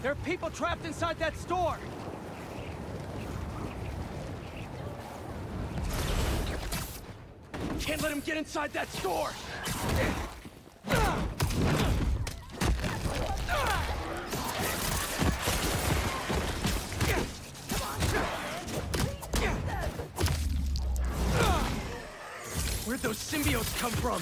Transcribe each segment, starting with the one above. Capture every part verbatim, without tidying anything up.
There are people trapped inside that store! Can't let him get inside that store! Where'd those symbiotes come from?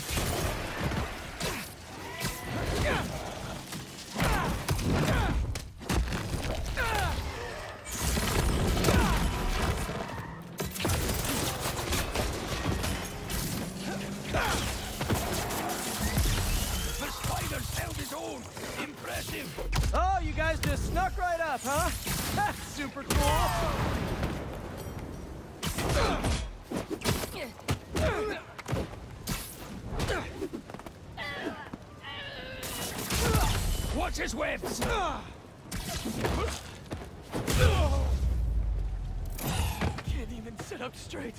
The spider's held his own! Impressive! Oh, you guys just snuck right up, huh? That's super cool! Watch his webs! Can't even sit up straight.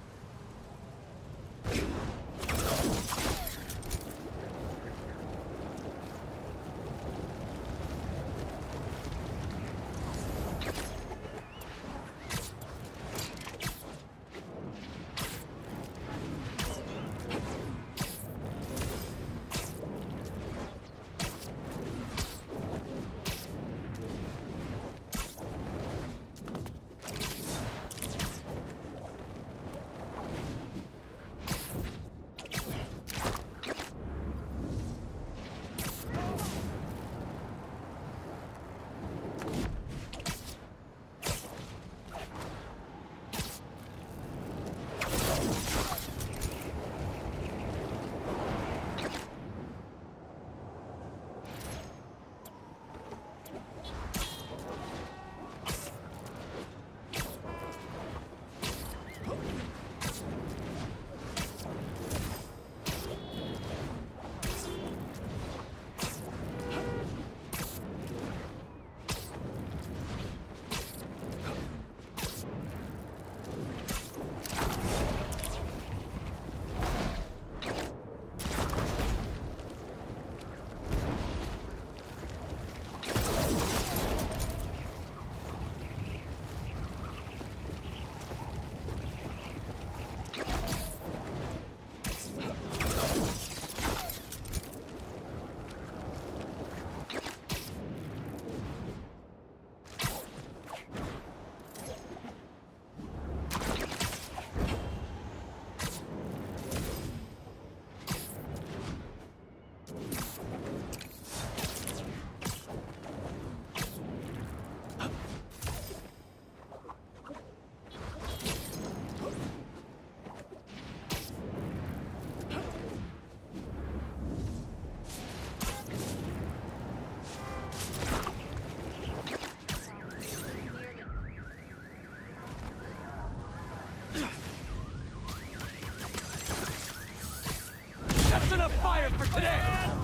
That's enough fire for today!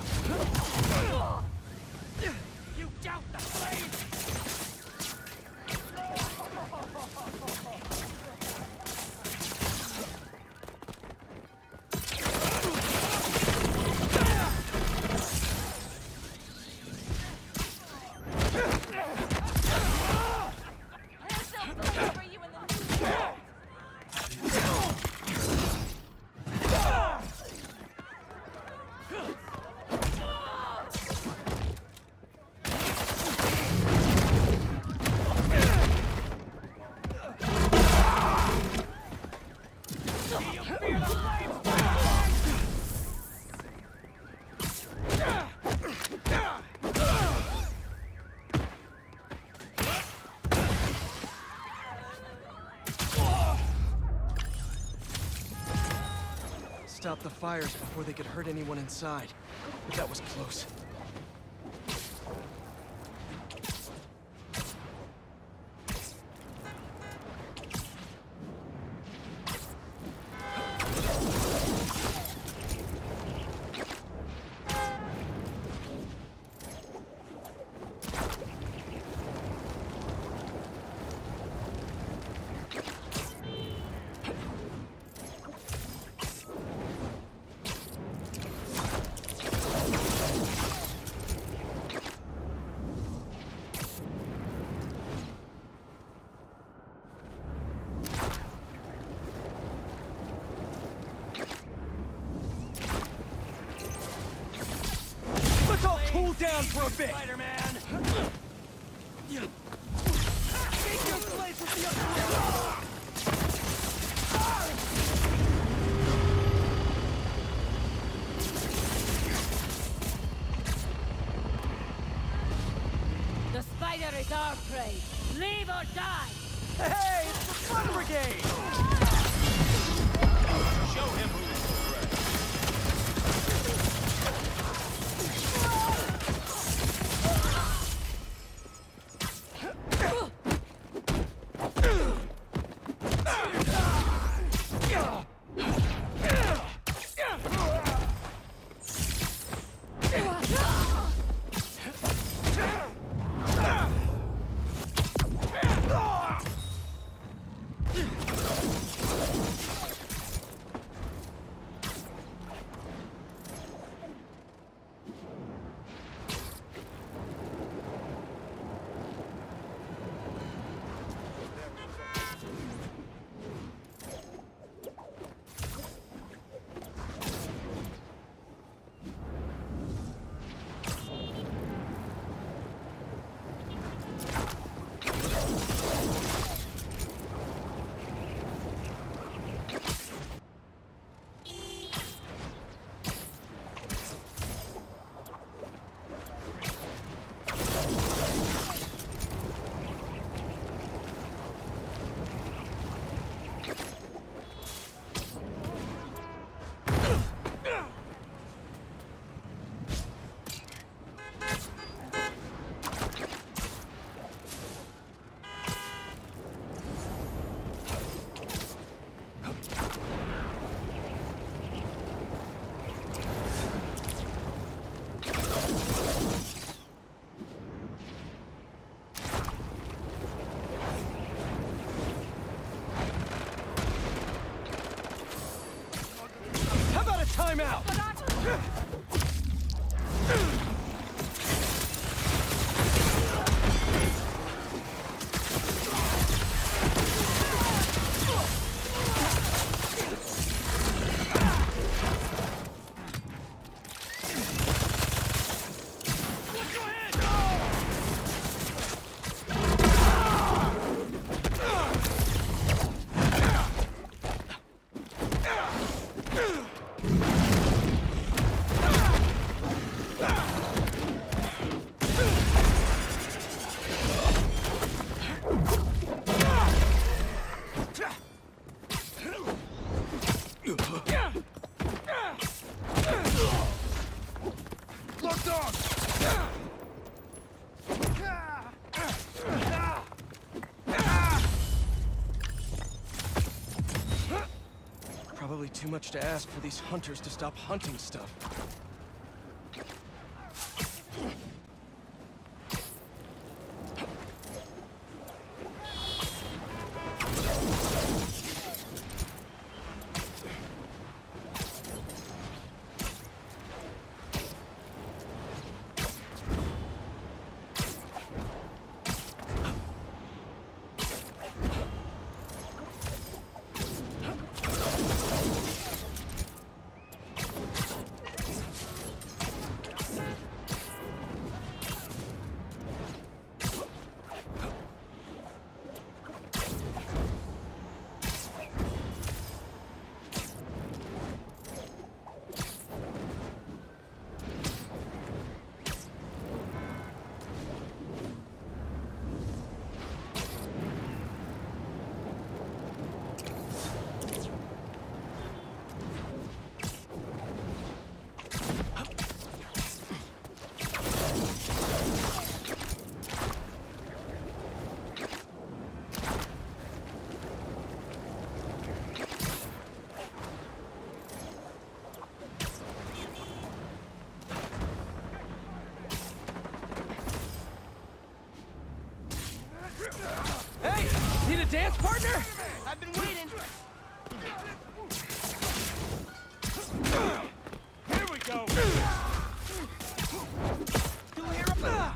You doubt the flame! Stop the fires before they could hurt anyone inside. But that was close. down for a bit! Spider-Man! Take your place with the other. The spider is our prey. Leave or die! Hey, it's the Fun Brigade! Show him who is the threat. How about a timeout? Locked on! Probably too much to ask for these hunters to stop hunting stuff. Hey, need a dance partner? I've been waiting. Here we go. Do we hear a...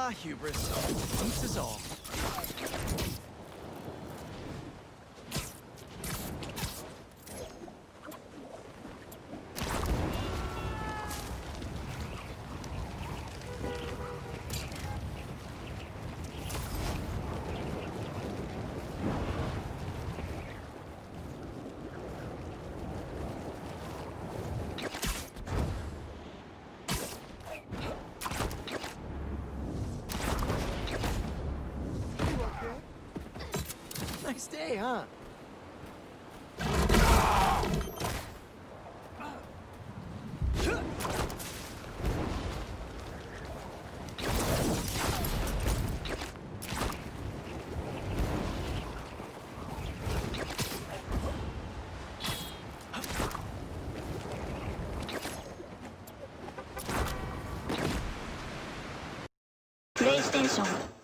Ah, hubris. Boots is all. Nice day, huh? PlayStation